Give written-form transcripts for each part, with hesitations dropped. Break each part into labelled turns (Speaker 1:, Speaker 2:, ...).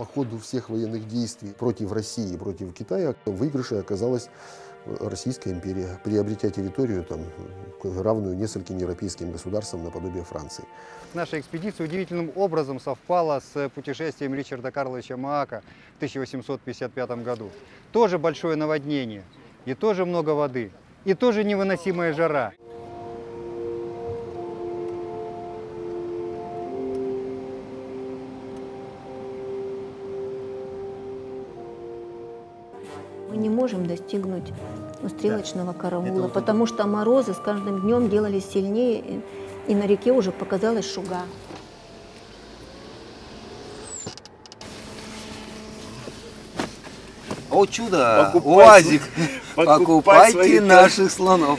Speaker 1: По ходу всех военных действий против России и против Китая в выигрыше оказалась Российская империя, приобретя территорию, там, равную нескольким европейским государствам наподобие Франции.
Speaker 2: Наша экспедиция удивительным образом совпала с путешествием Ричарда Карловича Маака в 1855 году. Тоже большое наводнение, и тоже много воды, и тоже невыносимая жара.
Speaker 3: Мы не можем достигнуть стрелочного караула, потому что морозы с каждым днем делались сильнее, и на реке уже показалась шуга.
Speaker 4: О чудо! УАЗик! Покупайте наших слонов!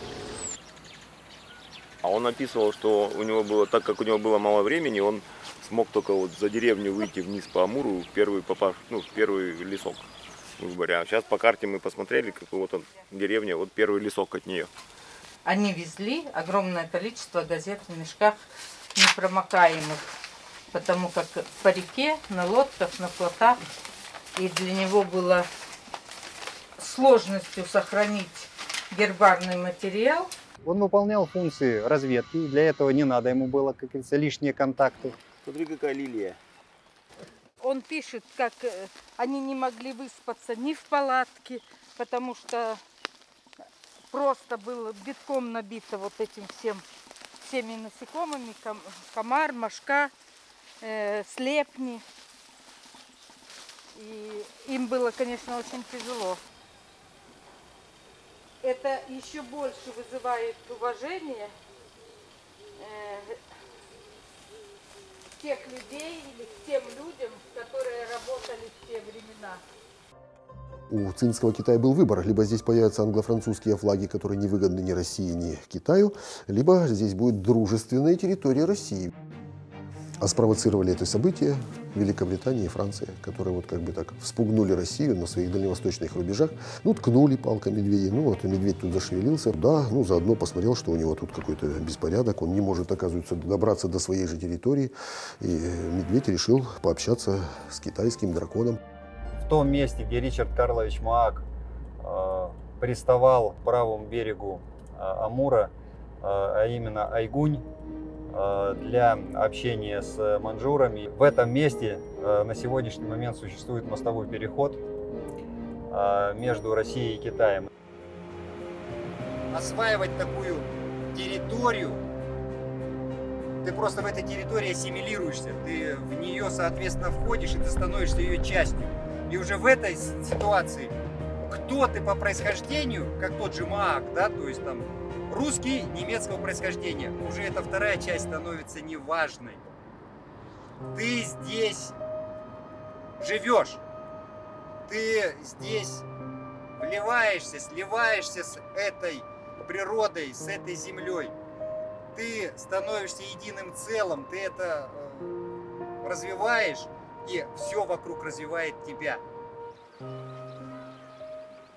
Speaker 5: А он описывал, что у него было, так как у него было мало времени, он смог только вот за деревню выйти вниз по Амуру, в первый лесок. А сейчас по карте мы посмотрели, как вот он, деревня, вот первый лесок от нее.
Speaker 6: Они везли огромное количество газет в мешках непромокаемых, потому как по реке, на лодках, на плотах, и для него было сложностью сохранить гербарный материал.
Speaker 2: Он выполнял функции разведки, и для этого не надо ему было, как говорится, лишние контакты.
Speaker 5: Смотри, какая лилия.
Speaker 6: Он пишет, как они не могли выспаться ни в палатке, потому что просто было битком набито вот этим всеми насекомыми, комар, мошка, слепни. И им было, конечно, очень тяжело. Это еще больше вызывает уважение тех людей или к тем людям, которые работали в те времена.
Speaker 1: У Цинского Китая был выбор. Либо здесь появятся англо-французские флаги, которые не выгодны ни России, ни Китаю, либо здесь будет дружественная территория России. А спровоцировали это событие Великобритания и Франция, которые вот как бы так вспугнули Россию на своих дальневосточных рубежах. Ну, ткнули палкой медведей. Ну, вот и медведь тут зашевелился. Да, ну, заодно посмотрел, что у него тут какой-то беспорядок. Он не может, оказывается, добраться до своей же территории. И медведь решил пообщаться с китайским драконом.
Speaker 2: В том месте, где Ричард Карлович Маак приставал к правому берегу Амура, а именно Айгунь, для общения с маньчжурами. В этом месте на сегодняшний момент существует мостовой переход между Россией и Китаем. Осваивать такую территорию, ты просто в этой территории ассимилируешься, ты в нее, соответственно, входишь, и ты становишься ее частью. И уже в этой ситуации, кто ты по происхождению, как тот же Маак, да, то есть там русский немецкого происхождения, уже эта вторая часть становится неважной. Ты здесь живешь, ты здесь вливаешься, сливаешься с этой природой, с этой землей. Ты становишься единым целым, ты это развиваешь, и все вокруг развивает тебя.